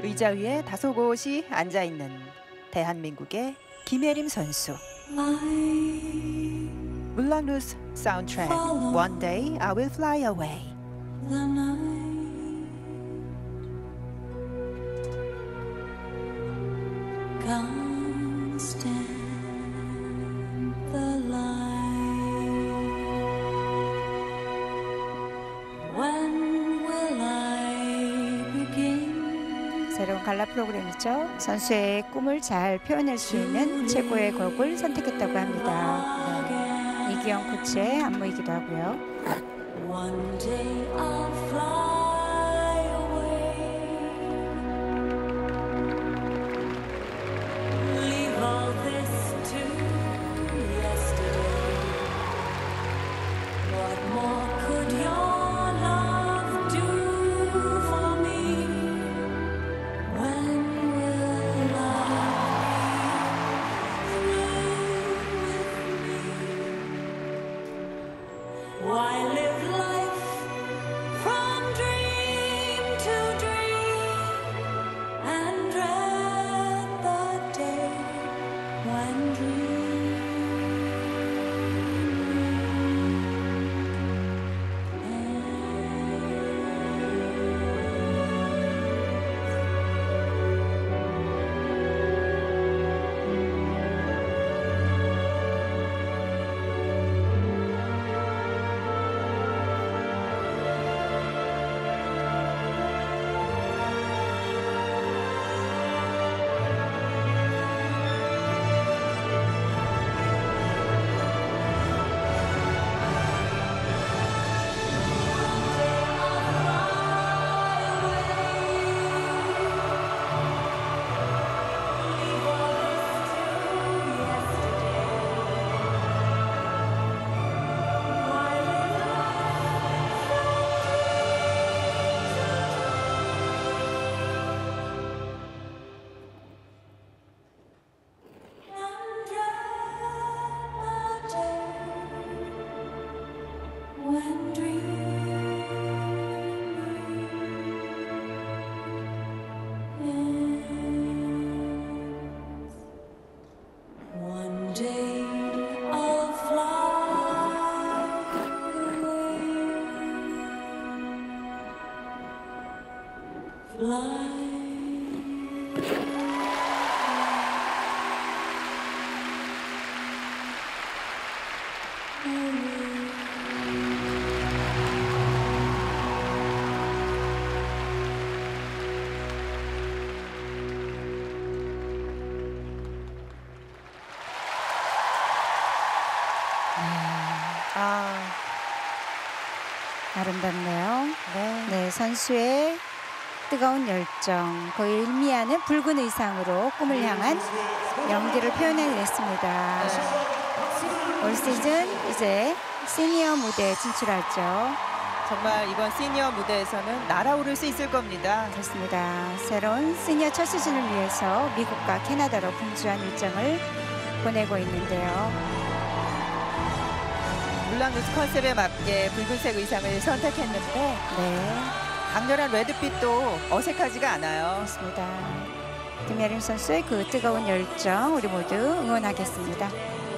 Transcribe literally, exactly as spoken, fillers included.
의자 위에 다소곳이 앉아있는 대한민국의 김예림 선수. 물란 루스 사운드트랙 One Day I Will Fly Away. Can't stand the light. When will I begin? 새로운 갈라 프로그램이죠. 선수의 꿈을 잘 표현할 수 있는 최고의 곡을 선택했다고 합니다. 네. 이기영 코치의 안무이기도 하고요. One day I'll fly away. Leave all this to yesterday. What more could your love do for me? When will I be through with me? Why live life from dream to dream and dread the day when 아, 아름답네요. 네. 네, 선수의 뜨거운 열정, 거의 일미하는 붉은 의상으로 꿈을 향한 연기를 표현해냈습니다. 올 시즌 이제 시니어 무대에 진출하죠. 정말 이번 시니어 무대에서는 날아오를 수 있을 겁니다. 그렇습니다. 새로운 시니어 첫 시즌을 위해서 미국과 캐나다로 분주한 일정을 보내고 있는데요. 물란 루스 컨셉에 맞게 붉은색 의상을 선택했는데 네, 강렬한 레드빛도 어색하지가 않아요. 그렇습니다. 김예림 선수의 그 뜨거운 열정 우리 모두 응원하겠습니다.